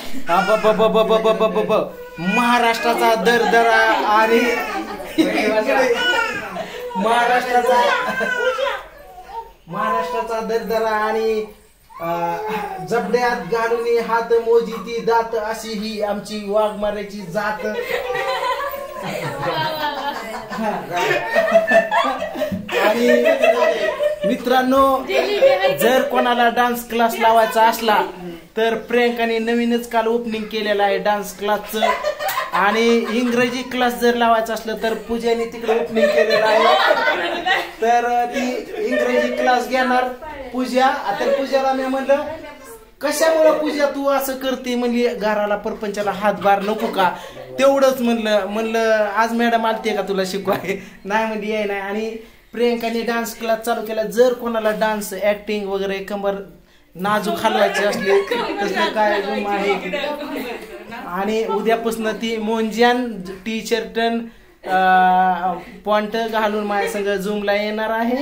महाराष्ट्राचा दरदरा आणि महाराष्ट्राचा दरदरा आणि जबड्यात घालून हात मोजी ती दात अशी ही आमची वाघमाऱ्याची जात. आणि मित्रांनो, जर कोणाला डान्स क्लास लावायचा असला तर प्रियंकाने नवीनच काल ओपनिंग केलेला आहे डान्स क्लासचं. आणि इंग्रजी क्लास जर लावायचं असलं तर पूजाने तिकडे ओपनिंग केलेलं आहे. तर ती इंग्रजी क्लास घेणार पूजा. तर पूजाला मी म्हणलं कशामुळं पूजा तू असं करते म्हणली, घराला परपंचाला हातभार नको का, तेवढंच म्हणलं आज मॅडम आलते का तुला शिकवाय, नाही म्हणली याय नाही. आणि प्रियंकाने डान्स क्लास चालू केला. जर कोणाला डान्स ऍक्टिंग वगैरे कंबर नाजूक हलवायची असली तसलं काय आहे. आणि उद्यापासून ती मोंजान टी शर्ट पॉइंट घालून माझ्या संग झूमला येणार आहे.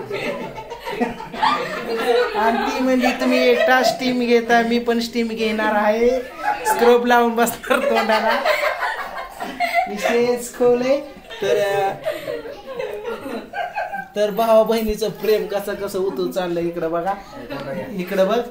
आणि ती म्हणजे तुम्ही एकटा स्टीम घेता, मी पण स्टीम घेणार आहे. स्क्रब लावून बसणार तोंडाला, विशेष खोले. तर भावा बहिणीचं प्रेम कसं उतू चाललंय. इकडं बघा, इकडं बघ.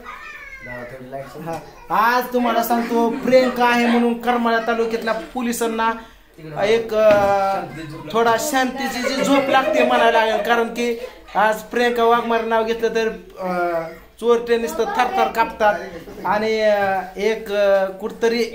आज तुम्हाला सांगतो प्रियंका आहे म्हणून करमाळा तालुक्यातल्या पोलिसांना एक थोडा शांतीची जी झोप लागते म्हणायला लागेल. कारण की आज प्रियंका वाघमारे नाव घेतलं तर चोरटे नुसतं थरथर कापतात. आणि एक कुठतरी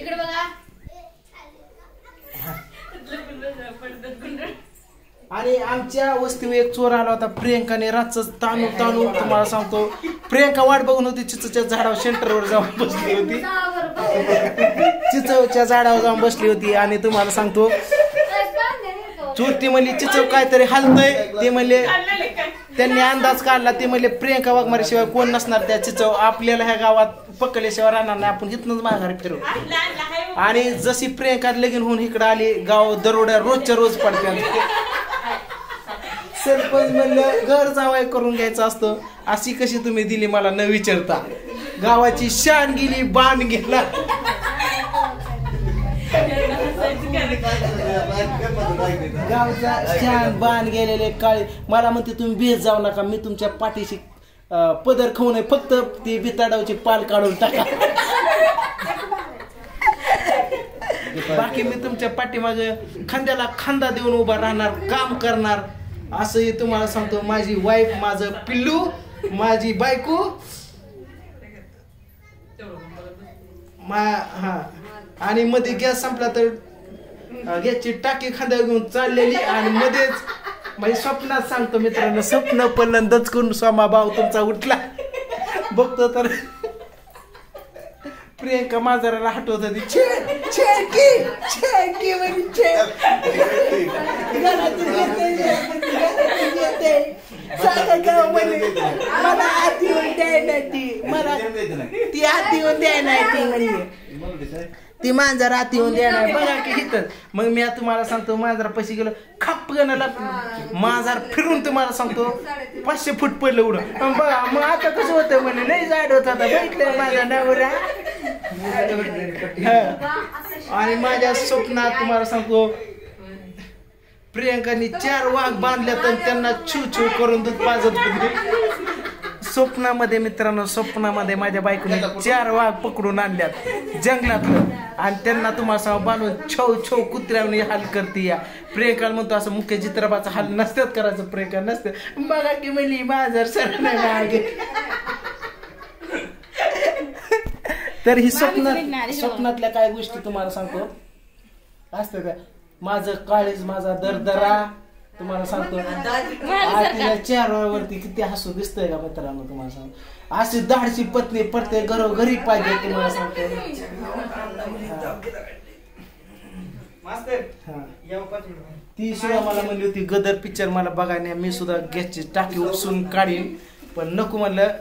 आणि आमच्या वस्तीवर एक चोर आला होता. प्रियंकाने रातच ताणू तुम्हाला सांगतो, प्रियंका वाट बघून होती चिचूच्या झाडावर, सेंटरवर जाऊन बसली होती, चिचवच्या झाडावर जाऊन बसली होती. आणि तुम्हाला सांगतो चोरटी म्हणली चिचव काहीतरी हलतय. ते म्हणले त्यांनी अंदाज काढला, ते म्हणले प्रियंका वाघमारे शिवाय कोण नसणार त्या चिचव, आपल्याला ह्या गावात पकडल्याशिवाय राहणार नाही, आपण इथनच माघारी फिरू. आणि जशी प्रियंका लगीन होऊन इकडे आली, गाव दरोड्या रोजच्या रोज पडतात. सरपंच म्हणलं घर जावाय करून घ्यायचं असतं, अशी कशी तुम्ही दिली मला न विचारता. गावाची शान गेली, बाण गेला. गावचा शान बाण गेलेले काळी. मला म्हणते तुम्ही भेट जाऊ नका, मी तुमच्या पाठीशी पदर खाऊ नये, फक्त ती बिताडावची पाल काढून टाका, बाकी मी तुमच्या पाठीमागे खांद्याला खांदा देऊन उभा राहणार, काम करणार. असं तुम्हाला सांगतो. माझी वाईफ, माझं पिल्लू, माझी बायको, आणि मध्ये गॅस संपला तर गॅसची टाकी खांद्यावर घेऊन चाललेली. आणि मध्येच म्हणजे स्वप्नात सांगतो मित्रांनो, स्वप्न पण दचकून स्वामा भाऊ तुमचा उठला बघतो तर प्रियंका माझाराला हटवत होती. मला आत येऊन द्याय नाही, मला ती आत येऊन द्याय नाही, ती म्हणजे ती मांजर आत येऊन द्याय नाही. बघा की इथं. मग मी तुम्हाला सांगतो मांजरा पैसे गेलो खाप गणाला, मांजर फिरून तुम्हाला सांगतो 500 फूट पडलं उडून. बघा मग आता कसं होतं म्हणे, नाही जाड होत होता, बघितलं माझा नवरा. आणि माझ्या स्वप्नात तुम्हाला सांगतो प्रियंकाने 4 वाघ बांधल्या तर त्यांना छू करून दूध पाजत होते. स्वप्नामध्ये मित्रांनो, स्वप्नामध्ये माझ्या बायकोने 4 वाघ पकडून आणल्यात जंगलातलं. आणि त्यांना तुम्हाला सांग बांधून छो कुत्र्याने हाल करते. या प्रियंका म्हणतो असं मुख्य चित्रपाचा हाल नसतात करायचं, प्रियंका नसते. बघा की म्हणली माझर सर नाही मागे. तर ही स्वप्नातल्या काय गोष्टी तुम्हाला सांगतो असतं का. माझं काळीज, माझा दरदरा तुम्हाला सांगतो. तिला चेहऱ्यावरती किती हसू दिसतंय का मित्रांनो, तुम्हाला सांगतो. अशी धाडशी पत्नी प्रत्येक घरोघरी पाहिजे तुम्हाला सांगतो. ती सुद्धा मला म्हणली होती गदर पिक्चर मला बघायला, मी सुद्धा गॅसची टाकी उपसून काढीन, पण नको म्हणलं.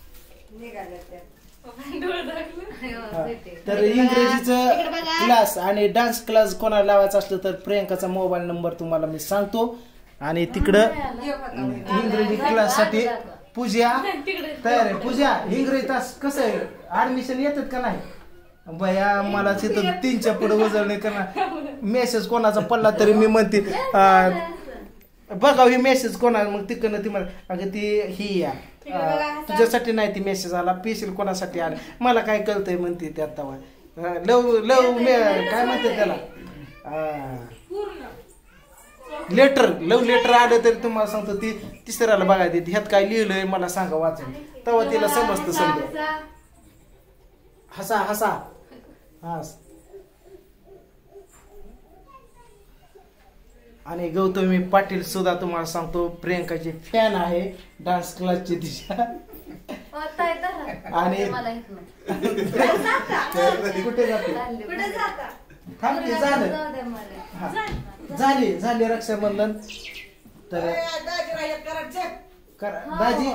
तर इंग्रजीचं क्लास आणि डान्स क्लास कोणाला लावायचा असलं तर प्रियंकाचा मोबाईल नंबर तुम्हाला मी सांगतो. आणि तिकडं इंग्रजी क्लास साठी पूजा तयार आहे. पूजा इंग्रजी तास कसं आहे, ऍडमिशन येतात का नाही? बया मला तिथं 3च्या पुढे उजळणे करणार मेसेज कोणाचा पडला तरी मी म्हणते बघा ही मेसेज कोणा मग तिकडनं ती मला अगं ती ही या तुझ्यासाठी नाही ती मेसेज आला पेशील कोणासाठी आला मला काय कळतंय म्हणते ते आता लव लव काय म्हणते त्याला लव लेटर आलं तरी तुम्हाला सांगतो ती तिसऱ्याला बघायला देते ह्यात काय लिहिलंय मला सांगा वाचून तेव्हा तिला समजतं समजा हसा हसा हस आणि गौतमी पाटील सुद्धा तुम्हाला सांगतो प्रियंकाची फॅन आहे डान्स क्लासची तिच्या आणि कुठे जाते थांबते झाली रक्षाबंधन तर दाजी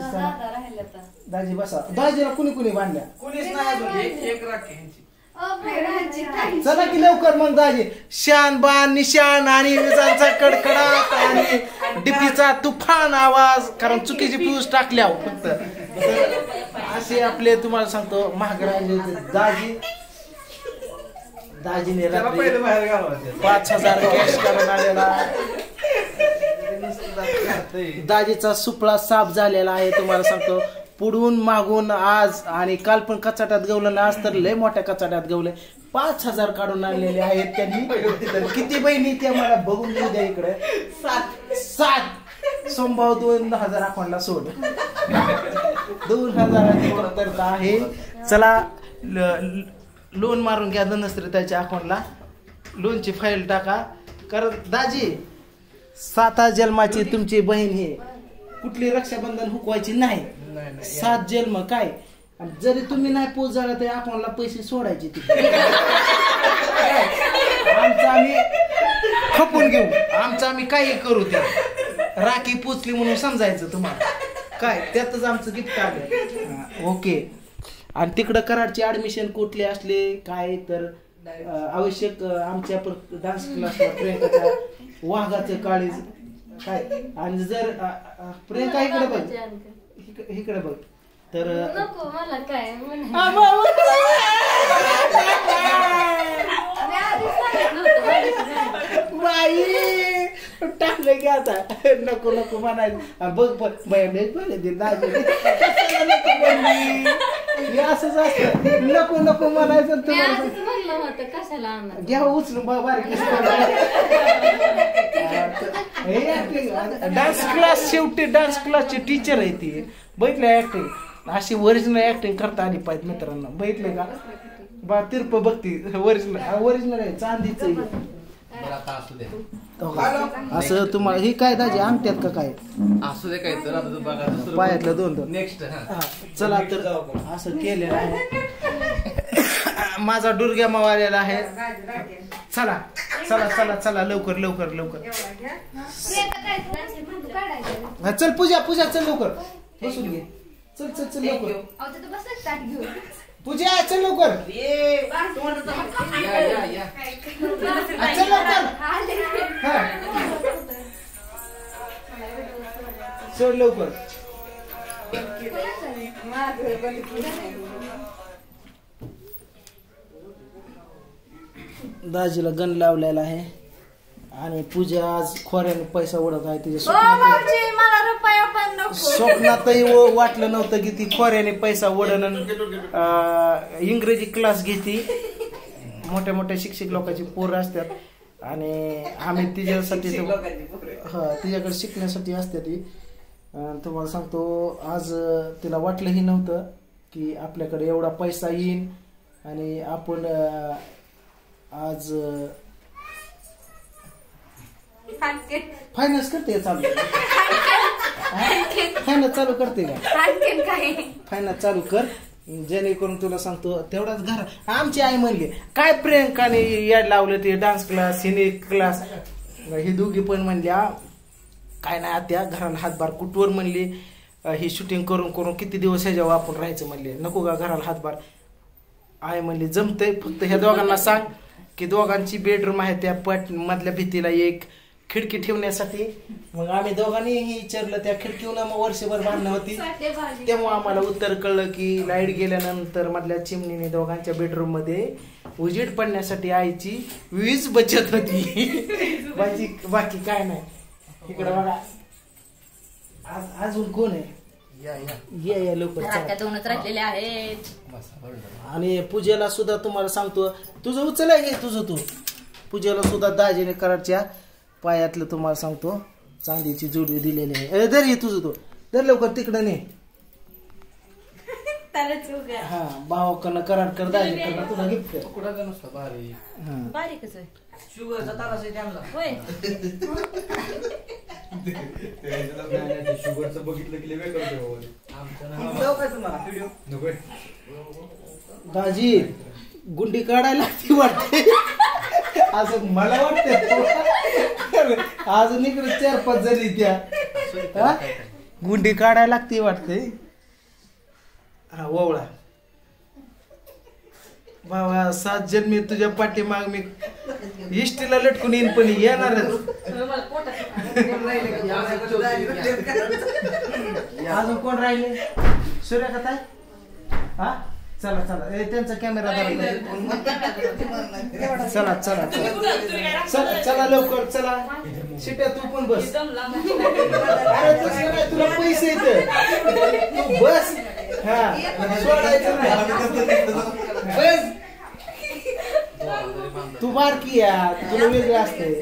बसा दाजीला कुणी बांधल्या कुणीच नाही एक राखी चला की लवकर मग दाजी शान बाण निशान आणि विजांचा कडकडाट आणि डिपीचा तुफान आवाज कारण चुकीची फ्यूज टाकल्या फक्त असे आपले तुम्हाला सांगतो महागराजे दाजीने रात्री 5,000 कॅश करून आलेला दाजीचा सुपळा साफ झालेला आहे तुम्हाला सांगतो पुढून मागून आज आणि काल पण कचाट्यात गवलं आज तर लय मोठ्या कचाट्यात गवले 5,000 काढून आणलेले आहेत त्यांनी किती बहिणी त्या मला बघून घेऊ द्या इकडे 7 सोमभाव 2,000 अकाउंटला सोड 2,000ची कमतरता आहे चला लोन मारून घ्या धनश्री त्याच्या अकाउंटला लोनची फाईल टाका कारण दाजी 7 जन्माची तुमची बहीण ही कुठली रक्षाबंधन हुकवायची नाही 7 जन्म काय जरी तुम्ही नाही पोच झाला तरी अकाउंटला पैसे सोडायचे तिथे आमचं आम्ही खपून घेऊ आमचं आम्ही काही करू त्या राखी पोचली म्हणून समजायचं तुम्हाला काय त्यातच आमचं गिफ्ट आलं ओके आणि तिकडं कराडची ऍडमिशन कुठले असले काय तर आवश्यक आमच्या डान्स क्लासवर प्रियंकाच्या वाघाचं काळीज काय आणि जर प्रियंका इकडे बघ तर मला काय बाई टाकलं की आता नको म्हणायचं बघ असंच असतं नको म्हणायचं घ्या उचलून बारीक डान्स क्लास शेवटी डान्स क्लासची टीचर आहे ती बघितलं ऍक्टिंग अशी ओरिजिनल ऍक्टिंग करता आली पाहिजे मित्रांनो बघितलं का बा तिरप बघती ओरिजिनल आहे चांदीच असं तुम्हाला ही काय दाजी अंगठ्यात का काय असू दे काय तर पायातलं 2 नेक्स्ट चला तर असं केलेलं आहे माझा डुर्ग्या मावालेला आहे चला लवकर चल पूजा चल लवकर बसून घे चल लवकर पूजा चल लवकर चल लवकर दाजीला गण लावलेला आहे आणि पूजा आज खोऱ्याने पैसा उडत आहे तिच्या स्वप्नातही वाटलं नव्हतं की ती खोऱ्याने पैसा उडण इंग्रजी क्लास घेते मोठ्या शिक्षक लोकांची पोरं असतात आणि आम्ही तिच्यासाठी तिच्याकडे शिकण्यासाठी असते ती तुम्हाला सांगतो आज तिला वाटलंही नव्हतं की आपल्याकडे एवढा पैसा येईन आणि आपण आज फायनान्स करते चालू फायनान्स चालू करते का फायनान्स चालू कर जेणेकरून तुला सांगतो तेवढाच घर आमची आई म्हणली काय प्रियंकाने याड लावलं ते डान्स क्लास हिने क्लास ही दोघी पण म्हणल्या काय नाही आत्या घराला हातभार कुठवर म्हणली ही शूटिंग करून किती दिवस ह्याच्यावर आपण राहायचं म्हणले नको का घराला हातभार आई म्हणली जमतंय फक्त ह्या दोघांना सांग की दोघांची बेडरूम आहे त्या मधल्या भीतीला एक खिडकी ठेवण्यासाठी. मग आम्ही दोघांनीही विचारलं, त्या खिडकीहून मग वर्षभर बांधणं होती. तेव्हा आम्हाला उत्तर कळलं की लाईट गेल्यानंतर मधल्या चिमणीने दोघांच्या बेडरूम मध्ये उजेड पडण्यासाठी आईची वीज बचत होती. बाकी काय नाही. इकडे बघा अजून कोण आहे? या लवकर. दोनच राहिलेले आहेत. आणि पूजेला सुद्धा तुम्हाला सांगतो, तुझं उचलाय घे तुझं तू. पूजेला सुद्धा दाजीने कराडच्या पायातलं तुम्हाला सांगतो चांदीची जोडवी दिलेली आहे. दर ये तुझं तू, दर लवकर तिकडं ने. हा भावाकडनं कराड कर, दाजीकडनं तुला गिफ्ट कर. कुठं नुसतं भारी बारीकच आहे. शुगरचा तारास आहे त्यांना. होय. शुगरचं बघितलं की लय करतो तुम्हाला व्हिडिओ दाजी गुंडी काढायला ती वाटते असं मला वाटतं. अजून इकडे 4-5 जणी त्या गुंडी काढायला लागते वाटते. हा ओवळा बाबा 7 जन्मी तुझ्या पाठीमाग मी इष्टीला लटकून येईन पण येणारच. अजून कोण राहिले? सूर्यकथा. हा चला चला त्यांचा कॅमेरा चला चला चला चला लवकर चला. शिट्या तू पण बस. अरे तुला पैसे येत तू बस. हा सोडायचं नाही. बस तू बारकी या तुला वेगळं असतंय.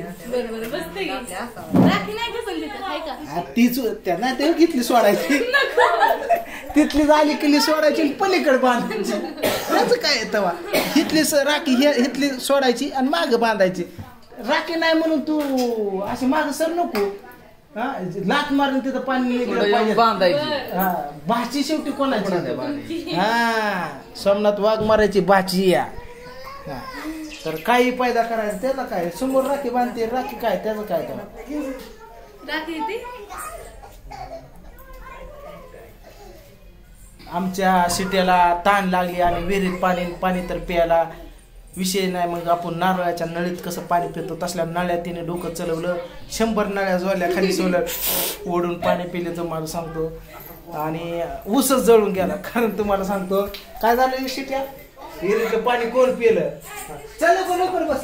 तीच त्यांना ते घेतली सोडायची, तिथली झाली किल्ली सोडायची पलीकडे बांधायची. त्याचं काय तेव्हा हिथली राखी हिथली सोडायची आणि माग बांधायची. राखी नाही म्हणून तू अशी माग सर नको. हा लाथ मारून तिथं पाणी बांधायची. हा भाची शेवटी कोणाची? हा सोमनाथ वाघ मारायची भाची या. तर काही पैदा करायचं त्याला काय, समोर राखी बांधते राखी काय त्याचं काय त्याला. आमच्या शिट्याला ताण लागली आणि विहिरीत पाणी तर प्यायला विषय नाही. मग आपण नारळाच्या नळीत कसं पाणी पितो तसल्या नळ्या तिने डोकं चलवलं. 100 नळ्या जोडल्या खाली सोलर ओढून पाणी पिले तुम्हाला सांगतो. आणि ऊसच जळून गेला. कारण तुम्हाला सांगतो काय झालं शिट्या, विहिरीचं पाणी कोण पिलं. चल लवकर बस.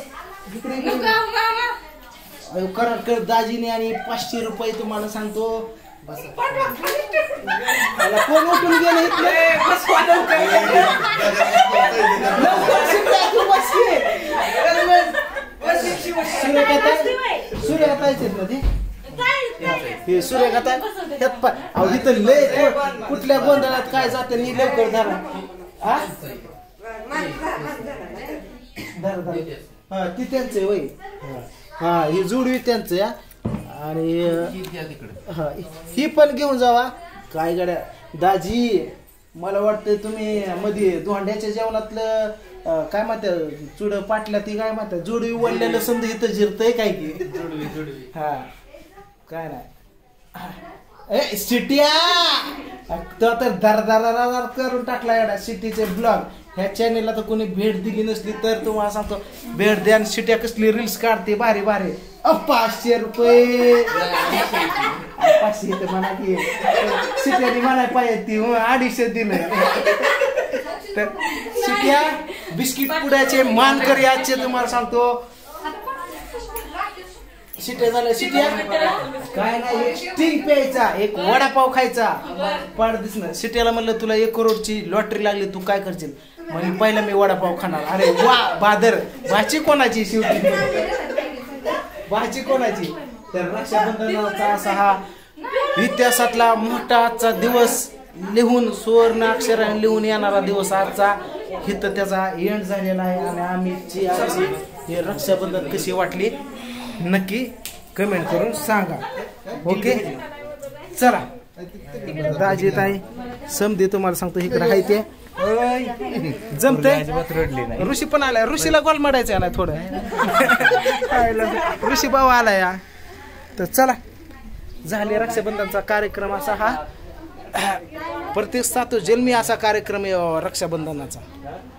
कराड कर दाजीने आणि 500 रुपये तुम्हाला सांगतो. कोण उठून गेलं सूर्यकथा सूर्यकथा इथं लय कुठल्या गोंधळात काय जाते नि लवकर धरा. हा ती त्यांचं वय. हा ही जुडवी त्यांचं या. आणि हा ही पण घेऊन जावा. काय गड्या दाजी मला वाटतं तुम्ही मध्ये धोंड्याच्या जेवणातलं काय म्हणतात चुड पाटल्या ती काय म्हणतात जुडवी वळलेलं समजा इथं जिरतय काय की जुडवी. हा काय नाही सिटिया तर दर करून टाकला एवढा सिटीचे ब्लॉग. ह्या चॅनेलला तर कोणी भेट दिली नसली तर तुम्हाला सांगतो भेट द्या. सिट्या कसली रील्स काढते भारी भारी. 500 रुपये 500 येते म्हणा की सिट्याने म्हणाय पाहिजे ती 250 दिलं. तर सिट्या बिस्किट पुड्याचे मानकरी आजचे तुम्हाला सांगतो. शिट्या झाल्या शिट्या काय नाही. एक स्टिंग प्यायचा, एक वडापाव खायचा पाड दिसणं. शिट्याला म्हणलं तुला 1 करोडची लॉटरी लागली तू काय करशील. म्हणजे पहिला मी वडापाव खाणार. अरे वा बादर भाची कोणाची शेवटी भाची कोणाची. तर रक्षाबंधनाचा असा हा इतिहासातला मोठा आजचा दिवस लिहून सुवर्ण अक्षराने लिहून येणारा दिवस आजचा. इथं त्याचा एंड झालेला आहे. आणि आम्ही आजची हे रक्षाबंधन कशी वाटली नक्की कमेंट करून सांगा. ओके चला दाजी ताई समधी तुम्हाला सांगतो इकडे आहे ते जमते. ऋषी पण आलाय. ऋषीला गोल मारायचं नाही थोडं. ऋषी भाऊ आलाय या. तर चला झाले रक्षाबंधनचा कार्यक्रम असा हा प्रत्येक 7 जन्मी असा कार्यक्रम आहे रक्षाबंधनाचा.